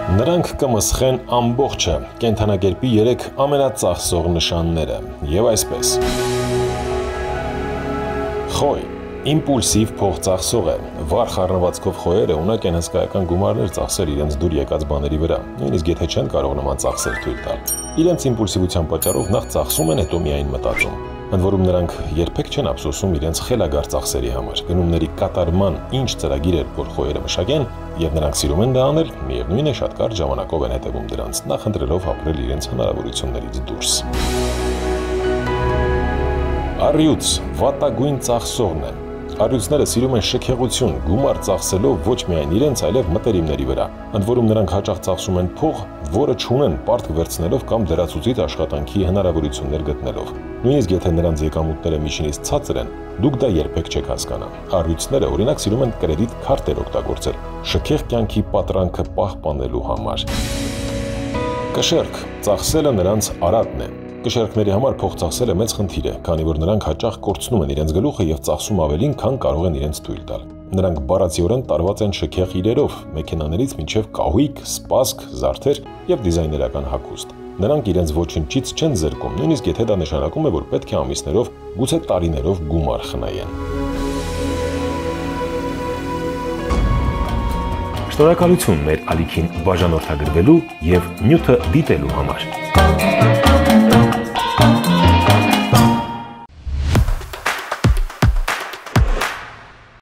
Նրանք կմսխեն ամբողջը, կենդանակերպի 3 ամենածախսող նշանները, եւ այսպես։ Խոյ, իմպուլսիվ փոխծախսող է, վառ խառնվածքով խոյերը ունակ են հսկայական գումարներ ծախսել իրենց դուր եկած բաների վրա, նույնիսկ եթե չեն կարող նման ծախսեր թույլ տալ։ Իրենց իմպուլսիվության պատճառով նախ ծախսում են, հետո միայն մտածում։ Ընդ որում նրանք երբեք չեն ափսոսում իրենց խելագար ծախսերի համար, գնումների կատարման ինչ ծրագիր էր, որ խոյերը մշակեն, եւ նրանք սիրում են դա անել, միևնույն է շատ կարճ ժամանակով են հետևում դրանց, նախընտրելով ապրել իրենց հնարավորություններից դուրս։ Առյուծ, վատագույն ծախսողն է։ Առյուծները սիրում են շքեղություն, գումար ծախսելով ոչ միայն իրենց, այլև մտերիմների վրա։ Ընդ որում նրանք հաճախ ծախսում են փող, որը չունեն պարտք վերցնելով կամ դրացուցիչ աշխատանքի հնարավորություններ գտնելով։ Նույնիսկ եթե նրանց եկամուտները միջինից ցածր են, դուք դա երբեք չեք հասկանա։ Առյուծները օրինակ սիրում են կրեդիտ քարտեր օգտագործել, շքեղ կյանքի պատրանքը պահպանելու համար։ Կշեռք, ծախսելը նրանց արատն է։ Կշեռքների համար փող ծախսելը մեծ խնդիր է, քանի որ նրանք հաճախ կորցնում են իրենց գլուխը եւ ծախսում ավելին, քան կարող են իրենց թույլ տալ։ Նրանք բառացիորեն տարված են շքեղ իրերով, մեքենաներից մինչև կահույք, սպասք, զարդեր եւ դիզայներական հագուստ։ Նրանք իրենց ոչինչից չեն զրկում, նույնիսկ եթե դա նշանակում է, որ պետք է ամիսներով, գուցե տարիներով գումար խնայեն։ Շնորհակալություն մեր ալիքին բաժանորդագրվելու եւ նյութը դիտելու համար։